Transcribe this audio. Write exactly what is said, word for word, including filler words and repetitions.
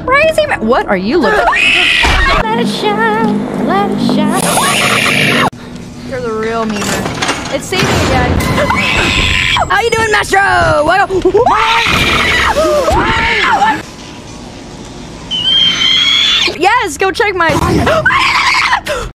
crazy man. What are you looking? Let it shine, let it shine. You're the real memer. It's saving you guys. How you doing, Maestro? Yes, go check my.